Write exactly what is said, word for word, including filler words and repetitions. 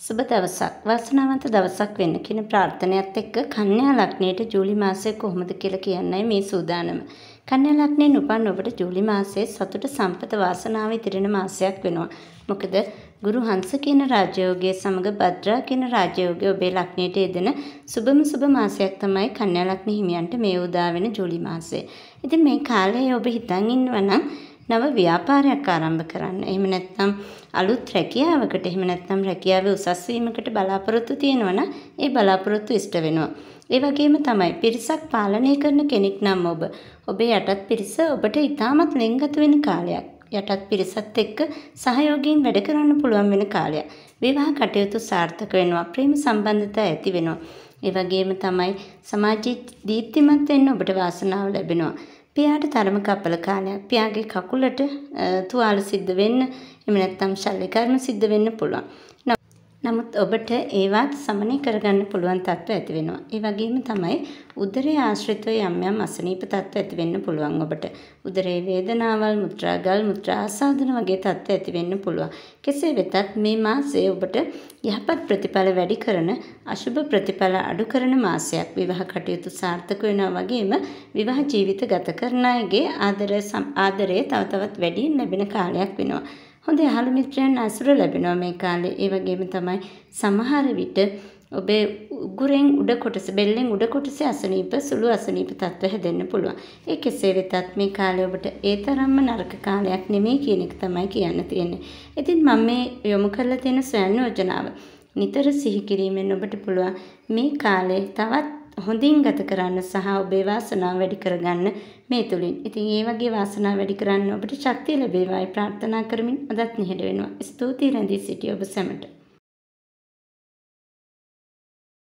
සුබ දවසක් වාසනාවන්ත දවසක් වෙන්න කියන ප්‍රාර්ථනයත් එක්ක කන්‍යා ලග්නයට ජූලි මාසය කොහොමද කියලා කියන්නයි මේ සූදානම. කන්‍යා ලග්නයෙන් උපන් ඔබට ජූලි මාසයේ සතුට සම්පත වාසනාව ඉදිරින මාසයක් වෙනවා. මොකද ගුරු හංස කියන රාජයෝගයේ සමග භද්‍රා කියන රාජයෝගය ඔබේ ලග්නයට යෙදෙන සුබම සුබ මාසයක් තමයි කන්‍යා ලග්න හිමියන්ට මේ උදා වෙන ජූලි මාසය. ඉතින් මේ කාලේ ඔබ හිතන් ඉන්නවා නම් නව ව්‍යාපාරයක් ආරම්භ කරන්න. එහෙම නැත්නම් අලුත් රැකියාවකට, එහෙම නැත්නම් රැකියාවේ උසස් වීමකට බලාපොරොත්තු තියෙනවා නම් ඒ බලාපොරොත්තු ඉෂ්ට වෙනවා. ඒ වගේම තමයි පිරිසක් පාලනය කරන කෙනෙක් නම් ඔබ ඔබේ යටත් පිරිස ඔබට ඉතාමත් ලෙන්ගතු වෙන කාලයක්. යටත් පිරිසත් එක්ක සහයෝගයෙන් වැඩ කරන්න පුළුවන් වෙන කාලයක්. විවාහ කටයුතු සාර්ථක වෙනවා. ප්‍රේම සම්බන්ධතා ඇති වෙනවා. ඒ වගේම තමයි සමාජයේ දීප්තිමත් වෙන්න ඔබට වාසනාව ලැබෙනවා. පියාට තරම කපල කාලයක්. පියාගේ කකුලට තුවාල සිද්ධ වෙන්න, එහෙම නැත්නම් ශල්‍ය කර්ම සිද්ධ වෙන්න පුළුවන්. නමුත් ඔබට ඒවත් සමනය කරගන්න පුළුවන් තත්ත්ව ඇති වෙනවා. ඒ වගේම තමයි උදරයේ ආශ්‍රිතව යම් යම් අසනීප තත්ත්ව ඇති වෙන්න පුළුවන් ඔබට. උදරයේ වේදනාවල්, මුත්‍රාගල්, මුත්‍රා ආසාදන වගේ තත්ත්ව ඇති වෙන්න පුළුවන්. කෙසේ වෙතත් මේ මාසය ඔබට යහපත් ප්‍රතිඵල වැඩි කරන, අශුභ ප්‍රතිඵල අඩු කරන මාසයක්. විවාහ කටයුතු සාර්ථක වෙනවා වගේම විවාහ ජීවිත ගත කරන අයගේ ආදරය ආදරය තව තවත් වැඩියෙන් ලැබෙන කාලයක් වෙනවා. හොඳ යහළු මිත්‍රයන් ඇසුර ලැබෙනවා මේ කාලේ. ඒ වගේම තමයි සමහර විට ඔබේ උගුරෙන් උඩ කොටස, බෙල්ලෙන් උඩ කොටසේ අසනීප, සුළු අසනීප තත්ත්ව හැදෙන්න පුළුවන්. ඒ කෙසේ වෙතත් මේ කාලේ ඔබට ඒ තරම්ම නරක කාලයක් නෙමෙයි කියන එක තමයි කියන්න තියෙන්නේ. ඉතින් මම මේ යොමු කරලා තියෙන ස්වයං යෝජනාව නිතර සිහි කිරීමෙන් ඔබට පුළුවන් මේ කාලේ තවත් හොඳින් ගත කරන්න සහ ඔබේ වාසනාව වැඩි කරගන්න මේ තුලින්. ඉතින් ඒ වගේ වාසනාව වැඩි කරන්න ඔබට ශක්තිය ලැබේවායි ප්‍රාර්ථනා කරමින් අදත් නිහඬ වෙනවා. ස්තුතියි රැඳී සිටිය ඔබ සැමට.